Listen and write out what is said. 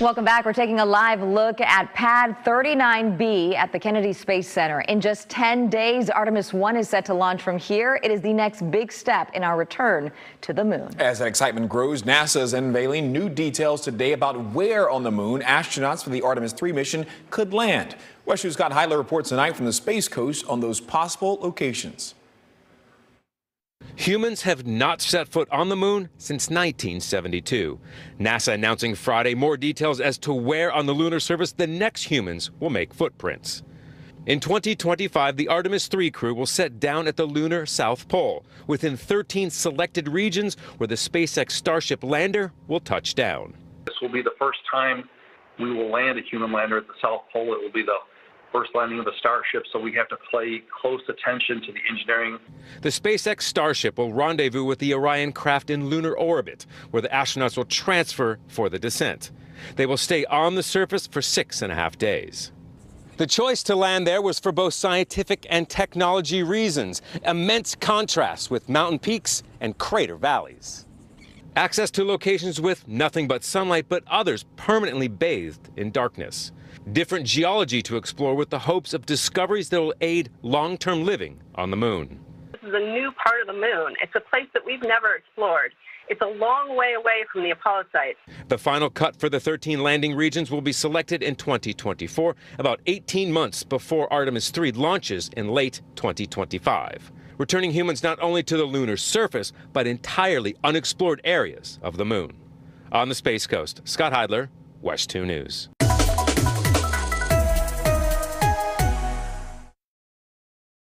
Welcome back. We're taking a live look at Pad 39B at the Kennedy Space Center. In just 10 days, Artemis 1 is set to launch from here. It is the next big step in our return to the moon. As that excitement grows, NASA is unveiling new details today about where on the moon astronauts for the Artemis 3 mission could land. WESH News' Scott Heidler reports tonight from the Space Coast on those possible locations. Humans have not set foot on the moon since 1972. NASA announcing Friday more details as to where on the lunar surface the next humans will make footprints. In 2025, the Artemis 3 crew will set down at the lunar South Pole, within 13 selected regions where the SpaceX Starship lander will touch down. This will be the first time we will land a human lander at the South Pole. It will be the first landing of a Starship, so we have to pay close attention to the engineering. The SpaceX Starship will rendezvous with the Orion craft in lunar orbit, where the astronauts will transfer for the descent. They will stay on the surface for 6.5 days. The choice to land there was for both scientific and technology reasons. Immense contrast with mountain peaks and crater valleys. Access to locations with nothing but sunlight, but others permanently bathed in darkness. Different geology to explore with the hopes of discoveries that will aid long-term living on the moon. This is a new part of the moon. It's a place that we've never explored. It's a long way away from the Apollo site. The final cut for the 13 landing regions will be selected in 2024, about 18 months before Artemis 3 launches in late 2025, returning humans not only to the lunar surface, but entirely unexplored areas of the moon. On the Space Coast, Scott Heidler, WESH 2 News.